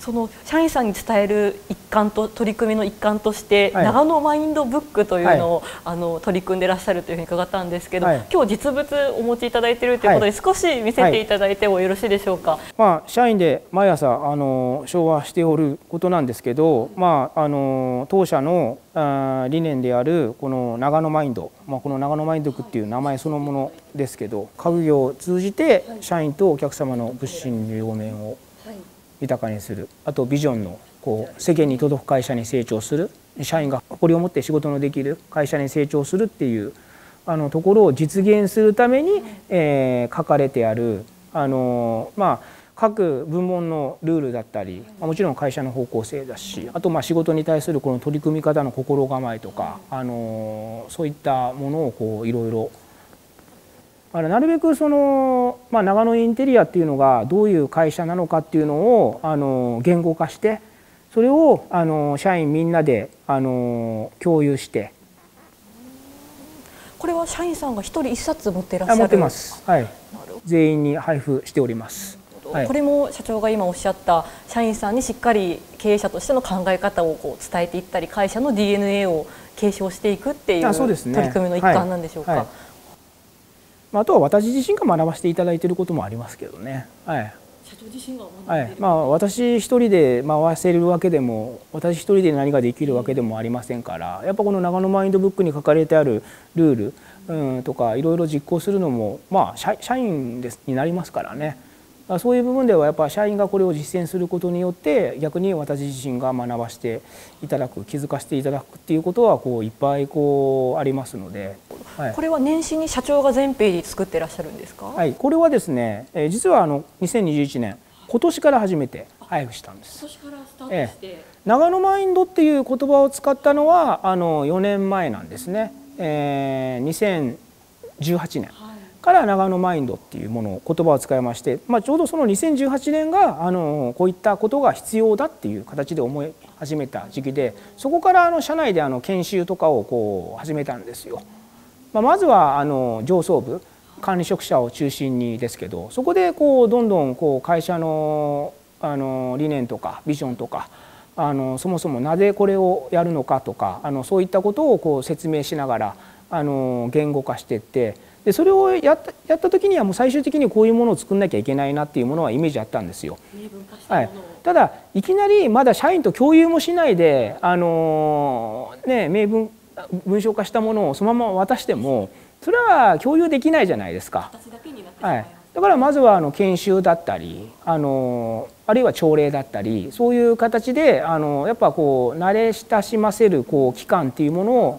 その社員さんに伝える一環と取り組みの一環として、はい、長野マインドブックというのを、はい、取り組んでいらっしゃるというふうに伺ったんですけど、はい、今日実物お持ちいただいているということで、はい、少し見せていただいてもよろしいでしょうか。 まあ、社員で毎朝唱和しておることなんですけど、まあ、当社の理念であるこの長野マインド、まあ、この長野マインドブックっていう名前そのものですけど、家業を通じて社員とお客様の物心両面を豊かにする、あとビジョンのこう世間に届く会社に成長する、社員が誇りを持って仕事のできる会社に成長するっていうところを実現するために、書かれてあるまあ各部門のルールだったり、もちろん会社の方向性だし、あとまあ仕事に対するこの取り組み方の心構えとか、そういったものをこういろいろなるべくその、まあ、長野インテリアっていうのがどういう会社なのかっていうのを言語化して、それを社員みんなで共有して。 これは社員さんが一人一冊持っていらっしゃる？ 持ってます。はい。全員に配布しております。 はい、これも社長が今おっしゃった社員さんにしっかり経営者としての考え方をこう伝えていったり、会社の DNA を継承していくっていう取り組みの一環なんでしょうか。 あとは私自身が学ばせていただいていることもありますけどね。はい。 社長自身が学んでいる。はい。 まあ私一人で回せるわけでも、私一人で何ができるわけでもありませんから、やっぱこの長野マインドブックに書かれてあるルールとかいろいろ実行するのもまあ社員になりますからね。そういう部分ではやっぱ社員がこれを実践することによって逆に私自身が学ばせていただく、気づかせていただくっていうことはこういっぱいこうありますので、 はい、これは年始に社長が全ページ作ってらっしゃるんですか？ はい、これはですね、実は2021年今年から初めて配布したんです。 今年からスタートして、 長野マインドっていう言葉を使ったのは4年前なんですね。2018年。から長野マインドっていうものを言葉を使いまして、まあ、ちょうどその2018年がこういったことが必要だっていう形で思い始めた時期で、そこから社内で研修とかをこう始めたんですよ。まずは上層部管理職者を中心にですけど、そこでこうどんどんこう会社の理念とかビジョンとかそもそもなぜこれをやるのかとかそういったことをこう説明しながら言語化していって。でそれをやった時にはもう最終的にこういうものを作んなきゃいけないなっていうものはイメージあったんですよ。はい、ただいきなりまだ社員と共有もしないで文章化したものをそのまま渡してもそれは共有できないじゃないですか。はい、だからまずは研修だったりあるいは朝礼だったりそういう形でやっぱこう慣れ親しませるこう期間っていうものを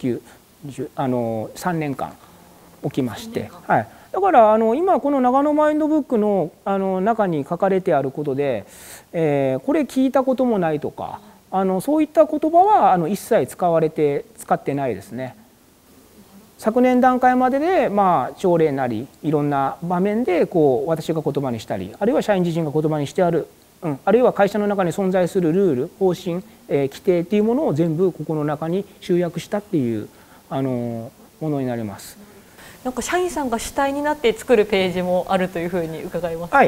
8、9、3年間起きまして、はい、だから今この長野マインドブックの中に書かれてあることで、これ聞いたこともないとかそういった言葉は一切使ってないですね。昨年段階までで朝礼なりいろんな場面でこう私が言葉にしたりあるいは社員自身が言葉にしてある、あるいは会社の中に存在するルール方針、規定っていうものを全部ここの中に集約したっていうものになります。 なんか社員さんが主体になって作るページもあるというふうに伺いますが、 はい、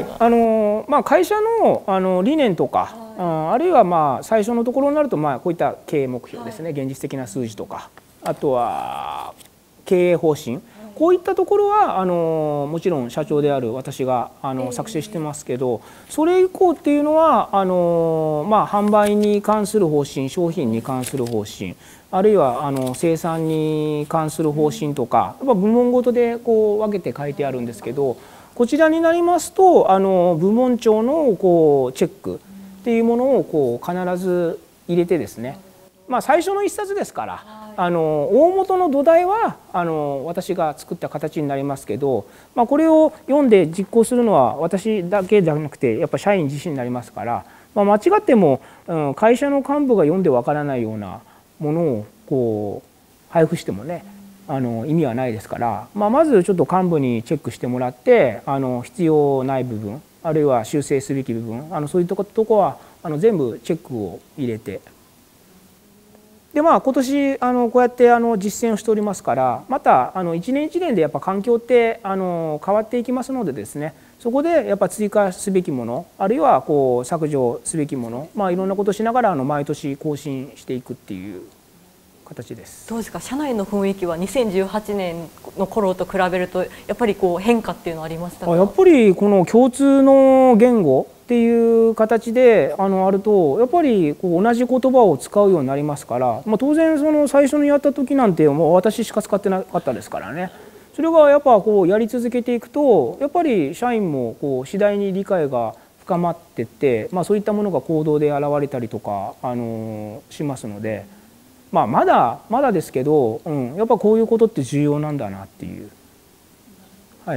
会社の理念とか、あるいは最初のところになるとこういった経営目標ですね、現実的な数字とかあとは経営方針、こういったところはもちろん社長である私が作成してますけど、それ以降っていうのは販売に関する方針、商品に関する方針、あるいは生産に関する方針とか部門ごとでこう分けて書いてあるんですけど、こちらになりますと部門長のこうチェックっていうものをこう必ず入れてですね、最初の一冊ですから大元の土台は私が作った形になりますけど、これを読んで実行するのは私だけじゃなくてやっぱ社員自身になりますから、間違っても会社の幹部が読んでわからないようなものをこう配布してもね意味はないですから、まずちょっと幹部にチェックしてもらって必要ない部分あるいは修正すべき部分そういうとこは全部チェックを入れてで今年こうやって実践をしておりますから、また一年一年でやっぱ環境って変わっていきますのでですね、そこでやっぱ追加すべきもの、あるいはこう削除すべきもの、いろんなことをしながら毎年更新していくっていう形です。 どうですか、社内の雰囲気は2018年の頃と比べるとやっぱりこう変化っていうのはありましたか？ やっぱりこの共通の言語っていう形であると、やっぱりこう同じ言葉を使うようになりますから、当然その最初にやった時なんてもう私しか使ってなかったですからね。それがやっぱこうやり続けていくと、やっぱり社員もこう次第に理解が深まってって、そういったものが行動で現れたりとかしますので、まだですけど、やっぱこういうことって重要なんだなっていう。はい。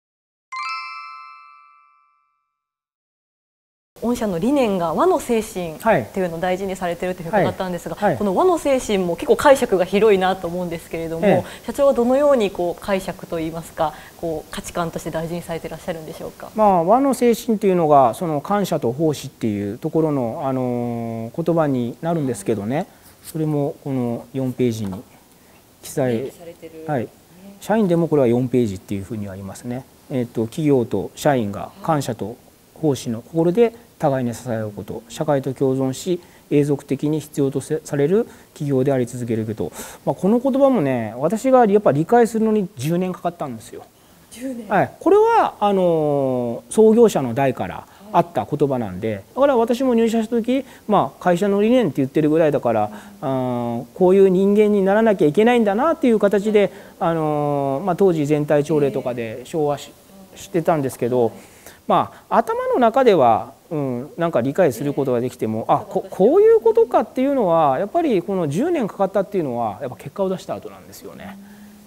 御社の理念が和の精神っていうのを大事にされているというふうに伺ったんですが、この和の精神も結構解釈が広いなと思うんですけれども、社長はどのようにこう解釈といいますか、こう価値観として大事にされていらっしゃるんでしょうか？ 和の精神というのがその感謝と奉仕っていうところの、言葉になるんですけどね、それもこの4ページに記載されてる、はい、社員でもこれは4ページっていうふうには言いますね。企業と社員が感謝と奉仕の心で互いに支え合うこと、社会と共存し永続的に必要とされる企業であり続けること、この言葉もね、私がやっぱり理解するのに10年かかったんですよ。 10年、 はい、これは創業者の代からあった言葉なんで、だから私も入社した時、会社の理念って言ってるぐらいだから、こういう人間にならなきゃいけないんだなっていう形で当時全体朝礼とかで唱和してたんですけど、頭の中では、なんか理解することができても、こういうことかっていうのはやっぱりこの10年かかったっていうのはやっぱ結果を出した後なんですよね。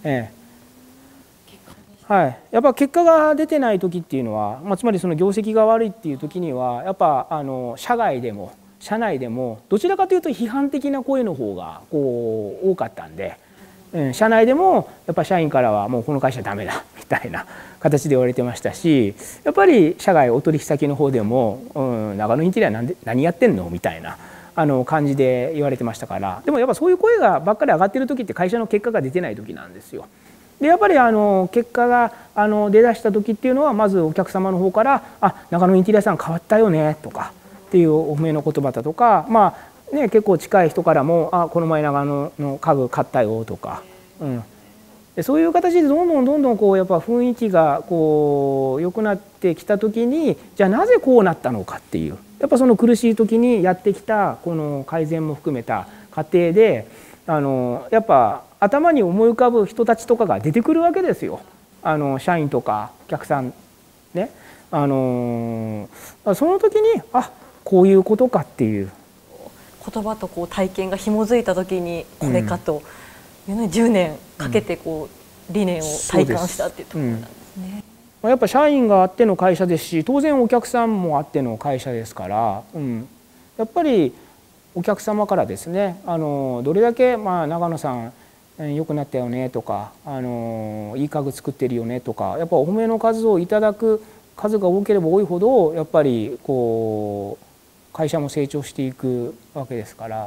はい、やっぱ結果が出てない時っていうのは、つまりその業績が悪いっていう時にはやっぱ社外でも社内でもどちらかというと批判的な声の方がこう多かったんで、社内でもやっぱ社員からはもうこの会社ダメだみたいな形で言われてましたし、やっぱり社外お取引先の方でも長野インテリア何やってんのみたいな感じで言われてましたから。でもやっぱそういう声がばっかり上がってる時って会社の結果が出てない時なんですよ。でやっぱり結果が出だした時っていうのは、まずお客様の方から「長野インテリアさん変わったよね」とかっていうお褒めの言葉だとか、結構近い人からも「この前長野の家具買ったよ」とか、でそういう形でどんどんこうやっぱ雰囲気がこう良くなってきた時に、じゃあなぜこうなったのかっていう、やっぱその苦しい時にやってきたこの改善も含めた過程でやっぱ頭に思い浮かぶ人たちとかが出てくるわけですよ。社員とかお客さんね。その時にこういうことかっていう言葉とこう体験が紐づいた時にこれかというのに10年かけてこう理念を体感したっていうところなんですね。 やっぱ社員があっての会社ですし、当然お客さんもあっての会社ですから、やっぱりお客様からですね、どれだけ長野さん良くなったよねとか、いい家具作ってるよねとか、やっぱお褒めの数をいただく数が多ければ多いほど、やっぱりこう会社も成長していくわけですから。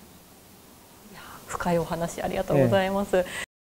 深いお話ありがとうございます。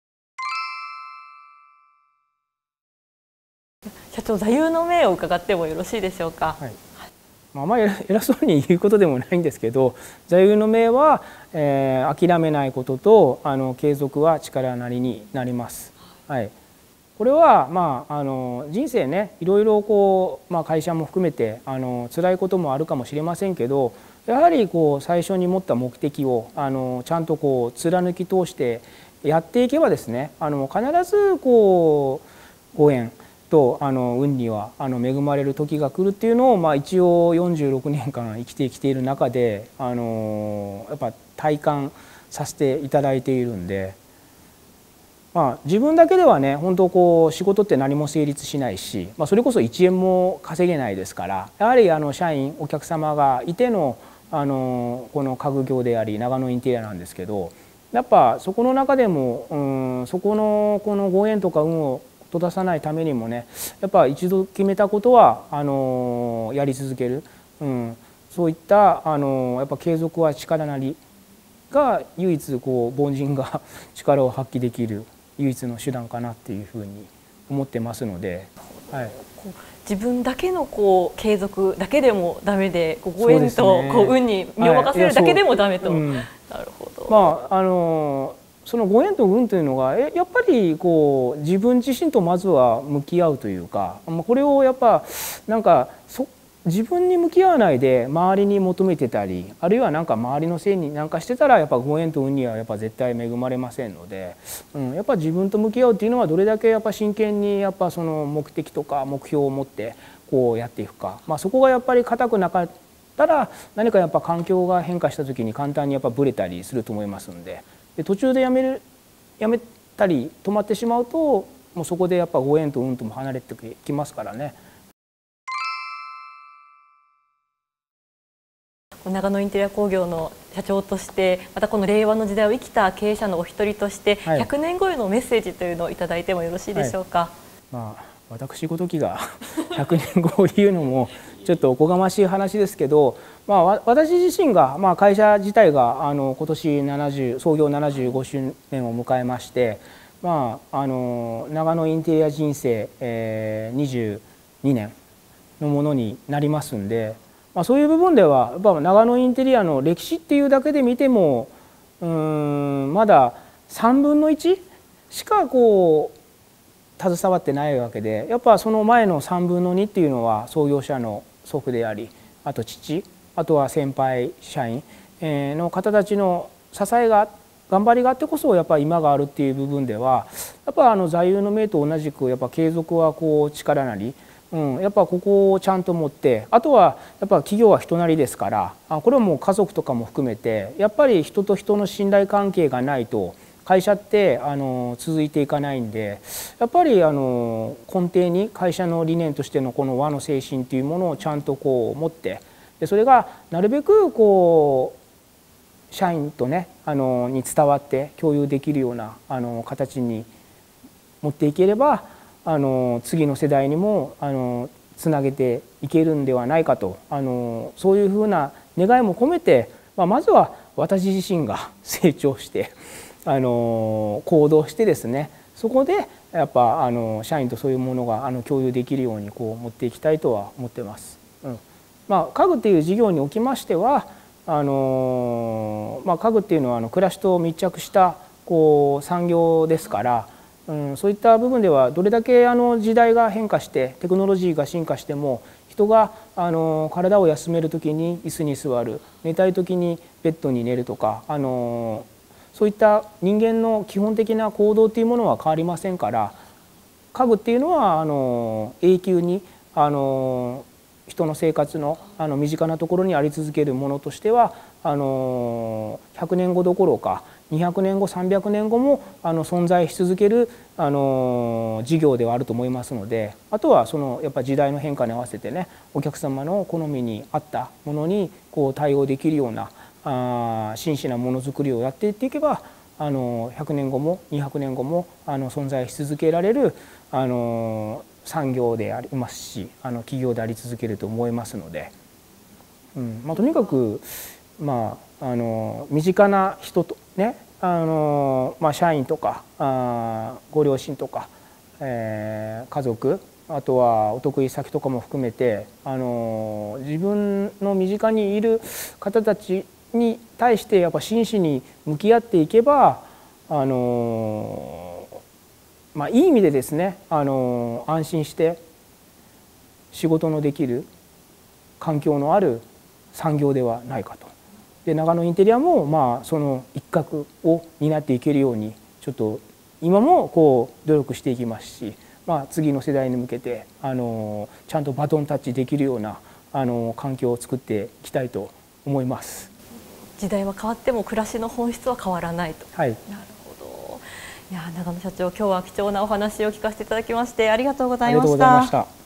社長、座右の銘を伺ってもよろしいでしょうか。 あまり偉そうに言うことでもないんですけど、座右の銘は、諦めないことと継続は力なりになります。これは人生ね、いろいろこう、会社も含めて辛いこともあるかもしれませんけど、やはりこう最初に持った目的をちゃんとこう貫き通してやっていけばですね、必ずこうご縁と運には恵まれる時が来るっていうのを、一応46年間生きてきている中でやっぱ体感させていただいているんで、自分だけではね、本当こう仕事って何も成立しないし、それこそ1円も稼げないですから、やはり社員お客様がいてのこの家具業であり長野インテリアなんですけど、やっぱそこの中でもそこのこのご縁とか運を閉ざさないためにもね、やっぱ一度決めたことはやり続ける、そういったやっぱ継続は力なりが唯一こう凡人が力を発揮できる唯一の手段かなっていうふうに思ってますので、はい、 自分だけのこう継続だけでもダメで、ご縁とこう運に身を任せるだけでもダメと、なるほど。 まあそのご縁と運というのがやっぱりこう自分自身とまずは向き合うというか、これをやっぱなんか自分に向き合わないで周りに求めてたり、あるいはなんか周りのせいになんかしてたらやっぱご縁と運にはやっぱ絶対恵まれませんので、やっぱ自分と向き合うっていうのはどれだけやっぱ真剣にやっぱその目的とか目標を持ってこうやっていくか、そこがやっぱり固くなかったら何かやっぱ環境が変化した時に簡単にやっぱブレたりすると思いますんで、途中でやめたり止まってしまうともうそこでやっぱご縁と運とも離れてきますからね。 長野インテリア工業の社長として、またこの令和の時代を生きた経営者のお一人として、100年後へのメッセージというのをいただいてもよろしいでしょうか。 私ごときが100年後を言うのもちょっとおこがましい話ですけど、私自身が、会社自体が今年創業75周年を迎えまして、長野インテリア人生、22年のものになりますんで、そういう部分ではやっぱ長野インテリアの歴史っていうだけで見てもまだ3分の1しかこう携わってないわけで、やっぱその前の3分の2っていうのは創業者の祖父であり、あと父、あとは先輩社員の方たちの支えが頑張りがあってこそやっぱり今があるっていう部分では、やっぱ座右の銘と同じくやっぱ継続はこう力なり、やっぱここをちゃんと持って、あとはやっぱ企業は人なりですから、これはもう家族とかも含めてやっぱり人と人の信頼関係がないと会社って続いていかないんで、やっぱり根底に会社の理念としてのこの和の精神というものをちゃんとこう持って、でそれがなるべくこう社員とねに伝わって共有できるような形に持っていければ次の世代にもつなげていけるんではないかと、そういうふうな願いも込めて、まずは私自身が成長して行動してですね、そこでやっぱ社員とそういうものが共有できるようにこう持っていきたいとは思ってます。家具っていう事業におきましては家具っていうのは暮らしと密着したこう産業ですから、そういった部分ではどれだけ時代が変化してテクノロジーが進化しても、人が体を休める時に椅子に座る、寝たい時にベッドに寝るとかそういった人間の基本的な行動というものは変わりませんから、家具っていうのは永久に人の生活の身近なところにあり続けるものとしては100年後どころか200年後300年後も存在し続ける事業ではあると思いますので、あとはやっぱ時代の変化に合わせてね、お客様の好みに合ったものにこう対応できるような真摯なものづくりをやっていっていけば100年後も200年後も存在し続けられる産業でありますし企業であり続けると思いますので、とにかく身近な人とね社員とかご両親とか、家族、あとはお得意先とかも含めて自分の身近にいる方たちに対してやっぱ真摯に向き合っていけばいい意味でですね安心して仕事のできる環境のある産業ではないかと。で長野インテリアもその一角を担っていけるようにちょっと今もこう努力していきますし、次の世代に向けてちゃんとバトンタッチできるような環境を作っていきたいと思います。 時代は変わっても暮らしの本質は変わらないと。 はい、 なるほど。いや長野社長、今日は貴重なお話を聞かせていただきましてありがとうございました。